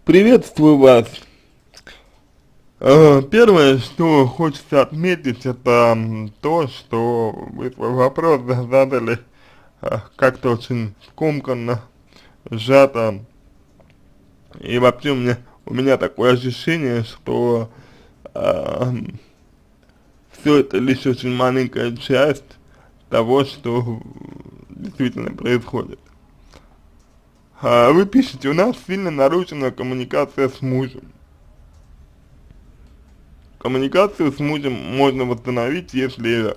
Приветствую вас. Первое, что хочется отметить, это то, что вы свой вопрос задали как-то очень скомканно, сжато. И вообще у меня такое ощущение, что все это лишь очень маленькая часть того, что действительно происходит. Вы пишете, у нас сильно нарушена коммуникация с мужем. Коммуникацию с мужем можно восстановить, если,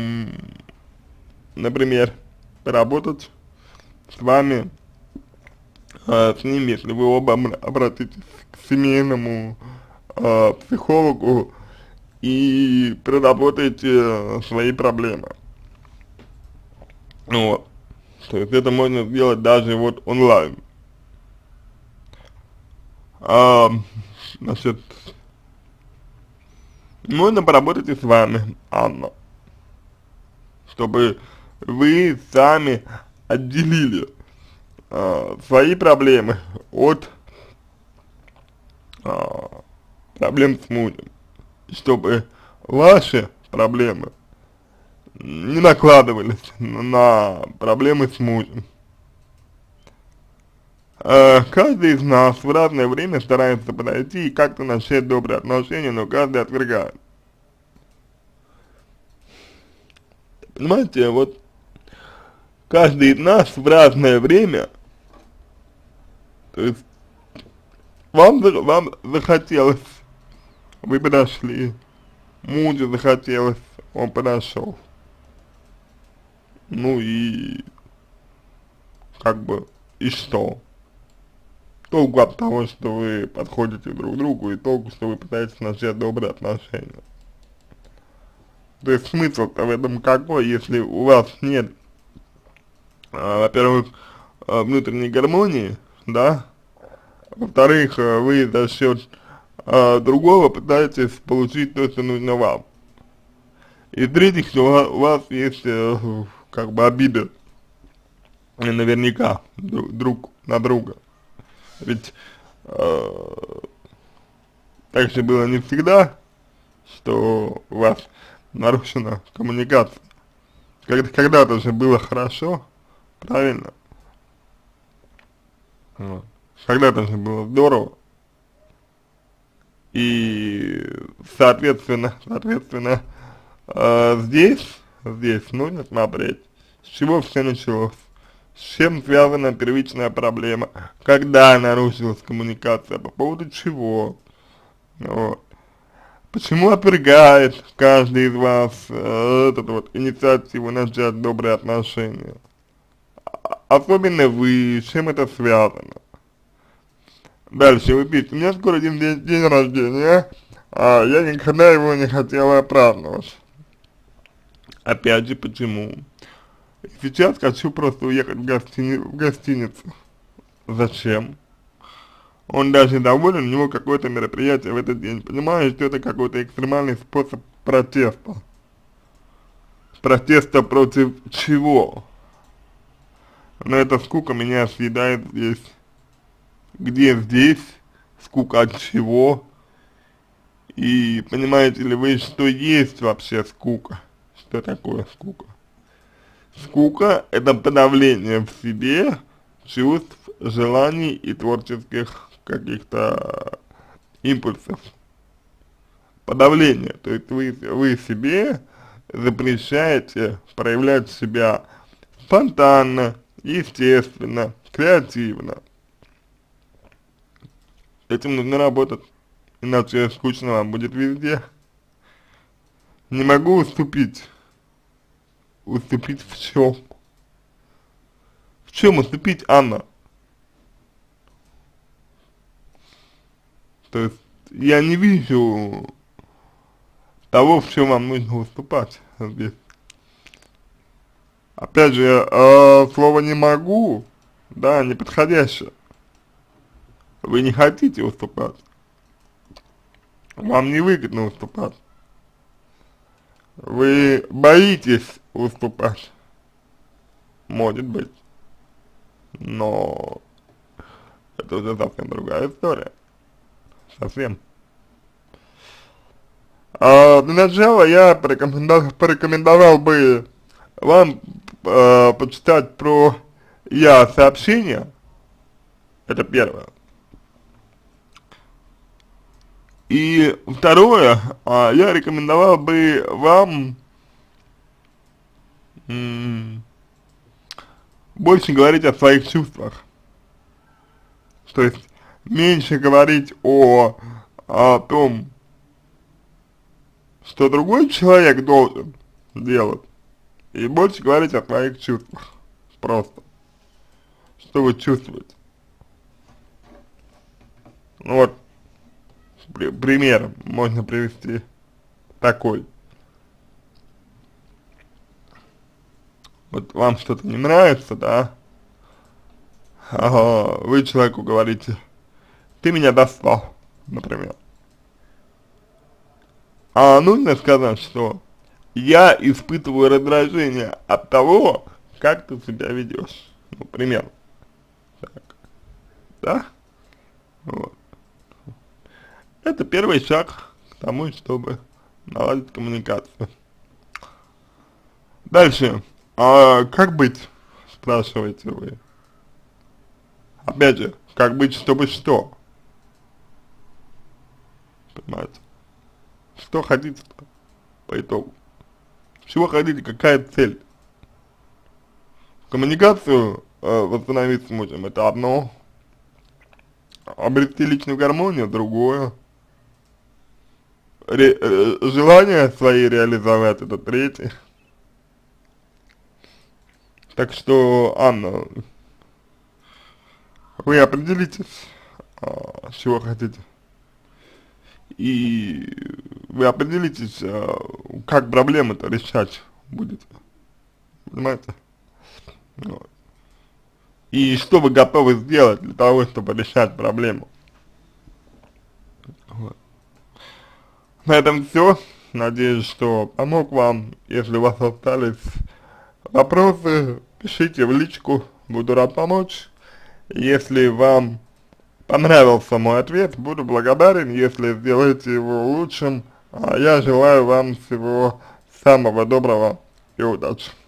например, поработать с вами, с ним, если вы оба обратитесь к семейному психологу и проработаете свои проблемы. Вот. То есть это можно сделать даже вот онлайн. А, значит, можно поработать и с вами, Анна, чтобы вы сами отделили свои проблемы от проблем с мужем, чтобы ваши проблемы не накладывались на проблемы с мужем. Каждый из нас в разное время старается подойти и как-то начать добрые отношения, но каждый отвергает. Понимаете, вот каждый из нас в разное время, то есть вам захотелось, вы подошли, мужу захотелось, он подошел. Ну и как бы, и что? Толку от того, что вы подходите друг к другу, и толку, что вы пытаетесь начать добрые отношения. То есть смысл-то в этом какой, если у вас нет, во-первых, внутренней гармонии, да, во-вторых, вы за счет другого пытаетесь получить то, что нужно вам. И в-третьих, что у вас есть как бы обида, наверняка, друг на друга. Ведь так же было не всегда, что у вас нарушена коммуникация. Когда-то же было хорошо, правильно? Вот. Когда-то же было здорово. И соответственно, здесь нужно смотреть, с чего все началось, с чем связана первичная проблема, когда нарушилась коммуникация, по поводу чего, вот. Почему отвергает каждый из вас эту вот инициативу начать добрые отношения, особенно вы, с чем это связано. Дальше вы пишете, у меня скоро день рождения, а я никогда его не хотела праздновать. Опять же, почему? Сейчас хочу просто уехать в гостиницу. Зачем? Он даже доволен, у него какое-то мероприятие в этот день. Понимаешь, что это какой-то экстремальный способ протеста. Протеста против чего? Но эта скука меня съедает здесь. Где здесь? Скука от чего? И понимаете ли вы, что есть вообще скука? Что такое скука? Скука – это подавление в себе чувств, желаний и творческих каких-то импульсов. Подавление, то есть вы себе запрещаете проявлять себя спонтанно, естественно, креативно. Этим нужно работать, иначе скучно вам будет везде. Не могу уступить. Уступить в чем? В чем уступить, Анна? То есть я не вижу того, в чем вам нужно уступать здесь. Опять же, слово «не могу», да, неподходящее. Вы не хотите уступать. Вам невыгодно уступать. Вы боитесь уступать. Может быть. Но это уже совсем другая история. совсем. Для начала я порекомендовал бы вам почитать про я сообщения, это первое. И второе, я рекомендовал бы вам больше говорить о своих чувствах. То есть меньше говорить о том, что другой человек должен делать, и больше говорить о своих чувствах. Просто. Что вы чувствуете. Ну вот, пример можно привести такой. Вот вам что-то не нравится, да? Вы человеку говорите: ты меня достал, например. А нужно сказать, что я испытываю раздражение от того, как ты себя ведешь. Ну, примерно. Так. Да? Вот. Это первый шаг к тому, чтобы наладить коммуникацию. Дальше. Как быть, спрашиваете вы? Опять же, как быть, чтобы что? Понимаете? Что хотите-то по итогу? Чего хотите, какая цель? Коммуникацию восстановить сможем, это одно. Обрести личную гармонию, другое. Желание свои реализовать, это третье. Так что, Анна, вы определитесь, чего хотите. И вы определитесь, как проблемы-то решать будете. Понимаете? Вот. И что вы готовы сделать для того, чтобы решать проблему. Вот. На этом все. Надеюсь, что помог вам. Если у вас остались вопросы, пишите в личку, буду рад помочь. Если вам понравился мой ответ, буду благодарен, если сделаете его лучшим. А я желаю вам всего самого доброго и удачи.